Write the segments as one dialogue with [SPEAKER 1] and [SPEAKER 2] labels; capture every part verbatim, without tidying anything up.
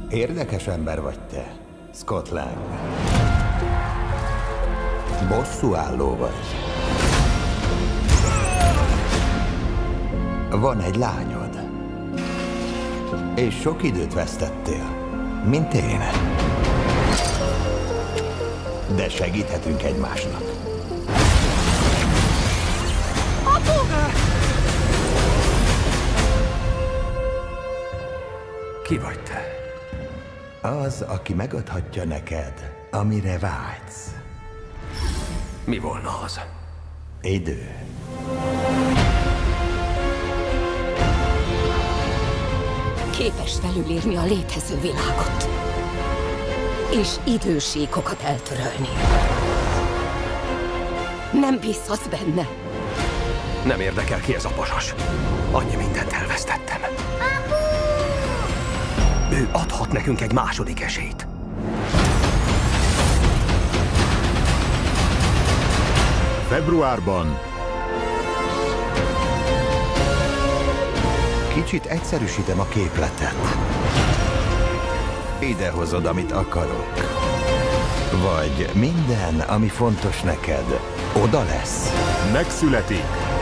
[SPEAKER 1] Érdekes ember vagy te, Scott Lang. Bosszúálló vagy. Van egy lányod. És sok időt vesztettél, mint én. De segíthetünk egymásnak.
[SPEAKER 2] Apu!
[SPEAKER 3] Ki vagy te?
[SPEAKER 1] Az, aki megadhatja neked, amire vágysz.
[SPEAKER 3] Mi volna az?
[SPEAKER 1] Idő.
[SPEAKER 2] Képes felülírni a létező világot. És idősíkokat eltörölni. Nem bízhatsz benne.
[SPEAKER 3] Nem érdekel, ki ez a pasas. Annyi mindent elvesztettem. Ő adhat nekünk egy második esélyt.
[SPEAKER 4] Februárban
[SPEAKER 1] Kicsit egyszerűsítem a képletet. Idehozod, amit akarok. Vagy minden, ami fontos neked, oda lesz.
[SPEAKER 4] megszületik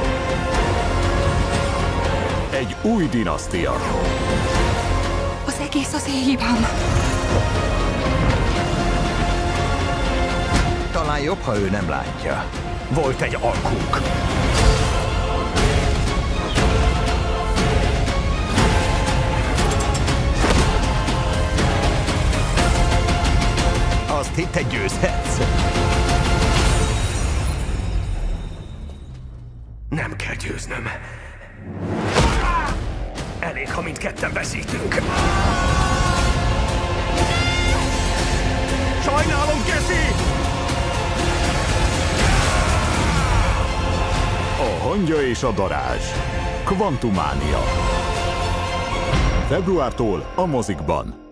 [SPEAKER 4] egy új dinasztia.
[SPEAKER 2] Az egész az én hibám.
[SPEAKER 1] Talán jobb, ha ő nem látja.
[SPEAKER 3] Volt egy alkunk.
[SPEAKER 1] Azt hitte, győzhetsz.
[SPEAKER 3] Nem kell győznöm. Elég, ha mindketten veszítünk. Sajnálom, Cassie!
[SPEAKER 4] A hangya és a darázs. Quantumania. Februártól a mozikban.